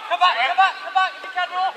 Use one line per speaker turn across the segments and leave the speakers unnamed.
come back, if you can, Rob.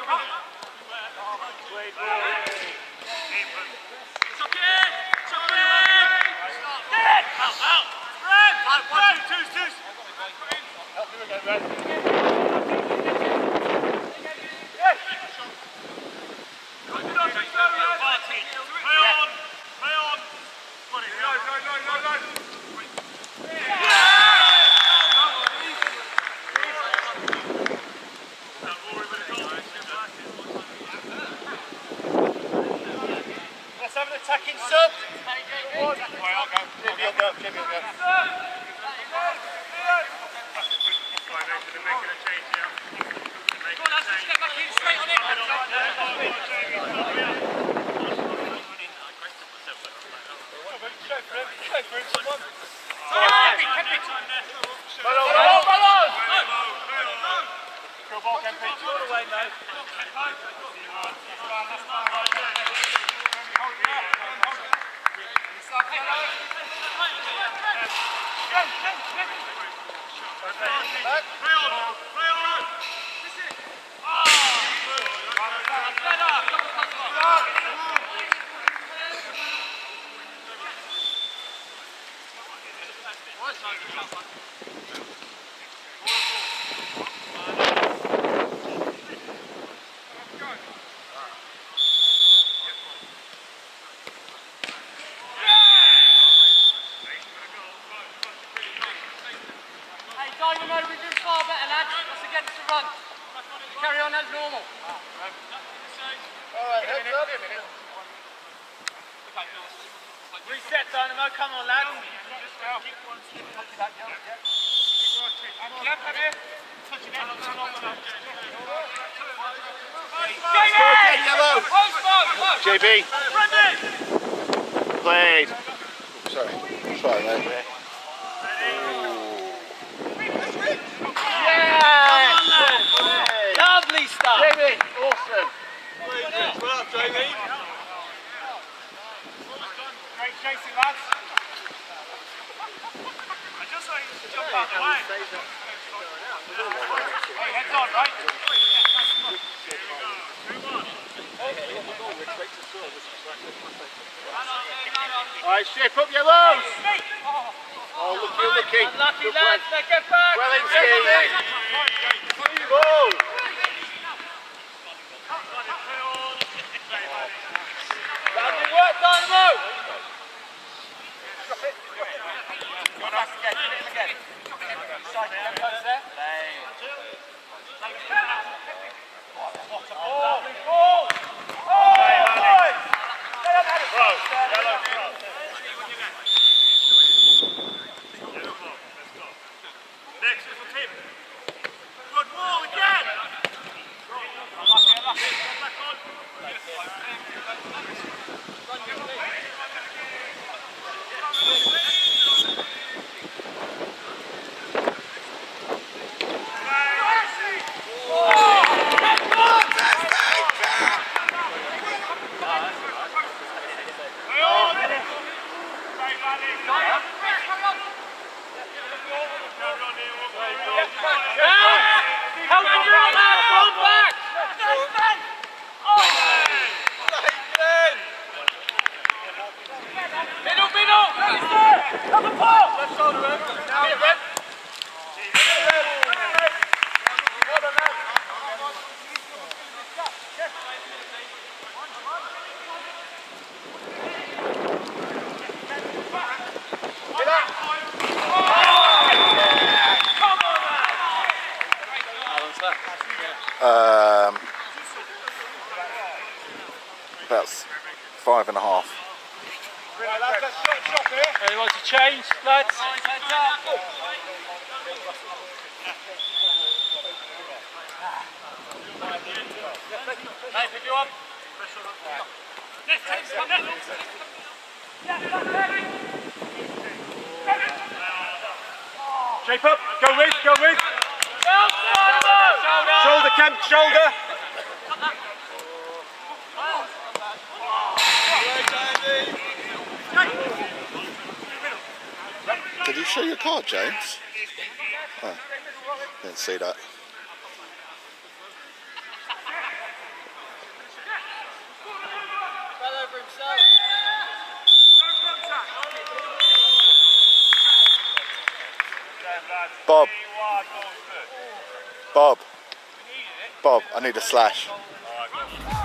Let's have an attacking sub. Jimmy will go. Dynamo, we're doing far better, lads. That's against the run. Carry on as normal. Alright, heads up. Reset, Dynamo. Come on, lads.
JB. Played. Sorry. Sorry, mate.
Lovely stuff.
Jamie, awesome.
Well up, Jamie. Great chasing, lads. I just saw you jump out the way. Hey, heads on, right?
Alright, shape up your lows. Oh, looky.
Unlucky, lads. They get back.
Well in skating. Goal.
Lovely work, Dynamo. Drop it. Go back again. Hit him again. Side tempos there. What a ball. Lovely ball. Oh, boys.
Next is for Tim. Good ball again.
Unlucky.
Back on.
About 5.5.
Anyone to change, lads? Hey, pick you up.
Shape up. Go with. Shoulder, Kemp, shoulder.
Did you show your card, James? Oh, didn't see that. Bob. Bob. Bob, I need a slash.
Alright, go.